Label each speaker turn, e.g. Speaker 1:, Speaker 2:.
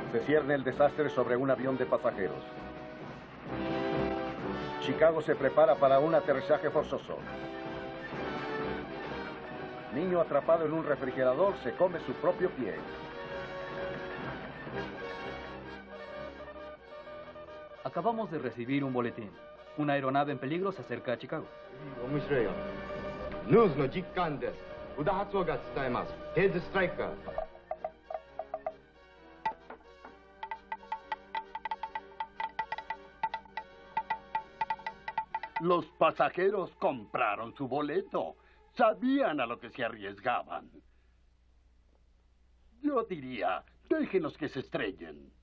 Speaker 1: Se cierne el desastre sobre un avión de pasajeros. Chicago se prepara para un aterrizaje forzoso. Niño atrapado en un refrigerador se come su propio pie.
Speaker 2: Acabamos de recibir un boletín. Una aeronave en peligro se acerca a Chicago.
Speaker 3: Los pasajeros compraron su boleto. Sabían a lo que se arriesgaban. Yo diría, déjenos que se estrellen.